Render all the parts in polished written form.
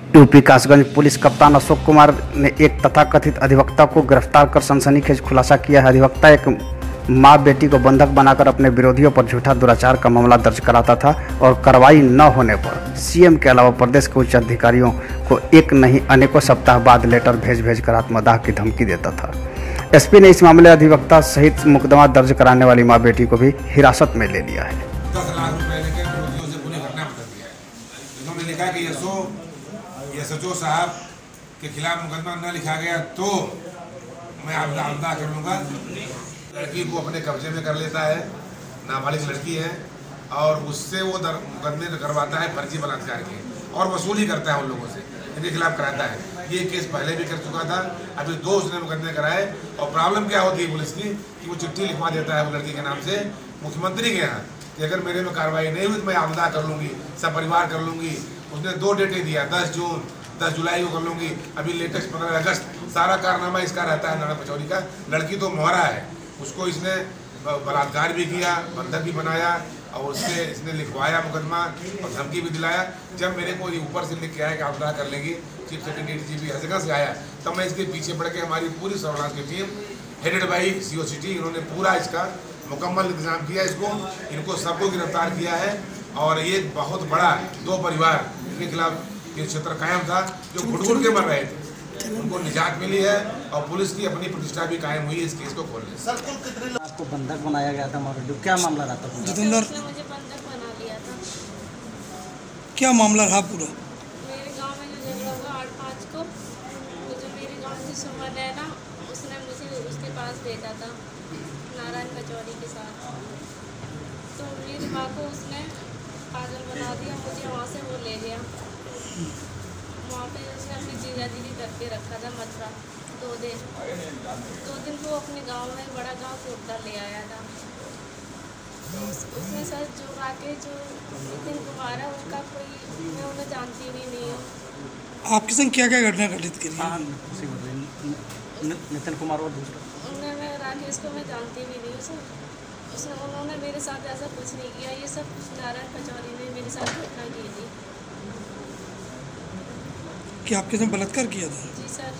UP Kasganj police कप्तान अशोक कुमार ने एक तथाकथित अधिवक्ता को गिरफ्तार कर सनसनीखेज खुलासा किया है। अधिवक्ता एक मां बेटी को बंधक बनाकर अपने विरोधियों पर झूठा दुराचार का मामला दर्ज कराता था और कार्रवाई न होने पर सीएम के अलावा प्रदेश के उच्च अधिकारियों को एक नहीं अनेकों सप्ताह बाद लेटर भेज कर आत्मदाह की धमकी देता था। एसपी ने इस मामले अधिवक्ता सहित मुकदमा दर्ज कराने वाली मां बेटी को भी हिरासत में ले लिया है। 10 लाख रुपए लेकर विरोधियों से पूरी घटना बता दिया है। इन्होंने लिखा कि एसएचओ साहब के खिलाफ मुकदमा न लिखा गया तो मैं आत्मदाह कर लूँगा। लड़की को अपने कब्जे में कर लेता है, नाबालिग लड़की है, और उससे वो मुकदमे करवाता है फर्जी बलात्कार के और वसूली करता है उन लोगों से, इनके खिलाफ कराता है। ये केस पहले भी कर चुका था, अभी 2 उसने मुकदमे कराए। और प्रॉब्लम क्या होती है पुलिस की कि वो चिट्ठी लिखवा देता है वो लड़की के नाम से मुख्यमंत्री के यहाँ कि अगर मेरे में कार्रवाई नहीं हुई तो मैं आत्मदाह कर लूँगी, सब परिवार कर लूँगी। उसने 2 डेटें दिया, 10 जून 10 जुलाई को कर लूँगी। अभी लेटेस्ट 15 अगस्त सारा कारनामा इसका रहता है नाना पचौरी का। लड़की तो मोहरा है, उसको इसने बलात्कार भी किया, बंधक भी बनाया और उससे इसने लिखवाया मुकदमा और धमकी भी दिलाया। जब मेरे को ये ऊपर से लिख के आया कि आत्मदाह कर लेंगी, चीफ सेक्रेटरी डीजीपी हर जगह से आया, तब मैं इसके पीछे पड़ के हमारी पूरी सर्विलांस की team headed by CO city, इन्होंने पूरा इसका मुकम्मल इंतजाम किया। इनको सबको गिरफ्तार किया है और ये बहुत बड़ा 2 परिवार इनके खिलाफ ये क्षेत्र कायम था जो घुट-घुट के मर रहे थे, उनको निजात मिली है और पुलिस की अपनी प्रतिष्ठा भी कायम हुई है इस केस को खोलने से। सर, कुल कितने आपको बंधक बनाया गया था? क्या मामला रहा था? जितेंद्र, मुझे बंधक बना लिया था। क्या मामला रहा पूरा? मेरे गांव में जो झगड़ा हुआ 8/5 को, तो जो मेरे गांव की सुमन है ना, उसने मुझे उसके पास भेजा था नारायण पचौरी के साथ। तो मेरी माँ को उसने पागल बना दिया, मुझे वहाँ से वो ले गया। वहाँ पे उसने अपनी जीजाजी की करके रखा था मथुरा 2 दिन को अपने गांव में बड़ा गांव कोटा ले आया था। तो उसने सर जो आके जो नितिन कुमार है उनका कोई, मैं उन्हें जानती भी नहीं हूँ। आपके संग क्या क्या घटना घटित करी? नितिन कुमार और दूसरा उन्हें मैं राकेश को मैं जानती भी नहीं हूँ सर। उन्होंने मेरे साथ ऐसा कुछ नहीं किया, ये सब नारायण पचौरी ने मेरे साथ घटना की थी। क्या आपके संग बलात्कार किया था? जी सर।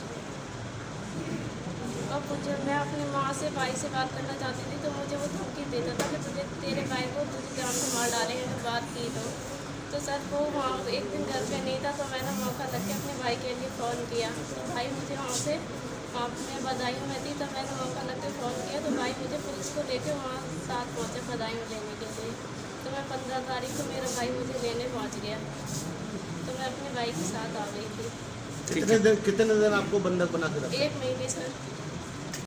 और मुझे, मैं अपनी माँ से भाई से बात करना चाहती थी तो मुझे वो धमकी देता था कि तेरे भाई को तुझे जान से मार डालेंगे बात की तो सर वो वहाँ एक दिन घर पे नहीं था, तो मैंने मौका लग के अपने भाई के लिए फ़ोन किया। तो भाई मुझे वहाँ से मैं बदायूं में थी, तो मैंने मौका लग के फ़ोन किया तो भाई मुझे पुलिस को लेके वहाँ साथ पहुँचे बदायूं लेने के लिए। तो मैं 15 तारीख को मेरा भाई मुझे लेने पहुँच गया, तो मैं अपने भाई के साथ आ गई थी। कितने दिन आपको बंधक बना के रखा? 1 महीने सर।